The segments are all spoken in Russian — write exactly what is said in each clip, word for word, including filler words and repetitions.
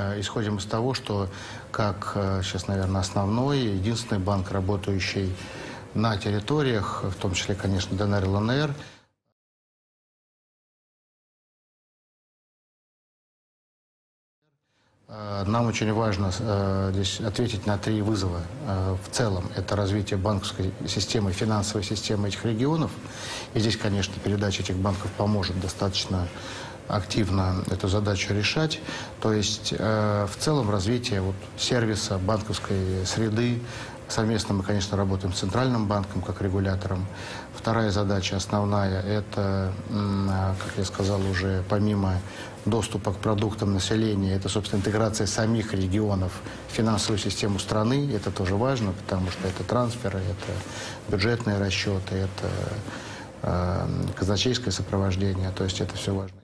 исходим из того, что как сейчас, наверное, основной, единственный банк, работающий на территориях, в том числе, конечно, ДНР и ЛНР, нам очень важно э, здесь ответить на три вызова. Э, в целом, это развитие банковской системы, финансовой системы этих регионов. И здесь, конечно, передача этих банков поможет достаточно активно эту задачу решать. То есть, э, в целом, развитие вот, сервиса, банковской среды. Совместно мы, конечно, работаем с Центральным банком как регулятором. Вторая задача основная – это, как я сказал уже, помимо доступа к продуктам населения, это, собственно, интеграция самих регионов в финансовую систему страны. Это тоже важно, потому что это трансферы, это бюджетные расчеты, это э, казначейское сопровождение. То есть это все важно.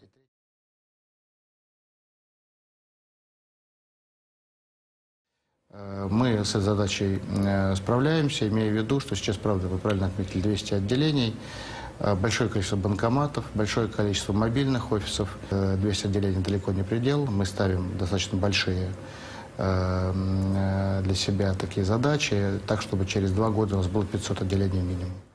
Мы с этой задачей справляемся, имея в виду, что сейчас, правда, вы правильно отметили, двести отделений, большое количество банкоматов, большое количество мобильных офисов. двести отделений далеко не предел. Мы ставим достаточно большие для себя такие задачи, так, чтобы через два года у нас было пятьсот отделений минимум.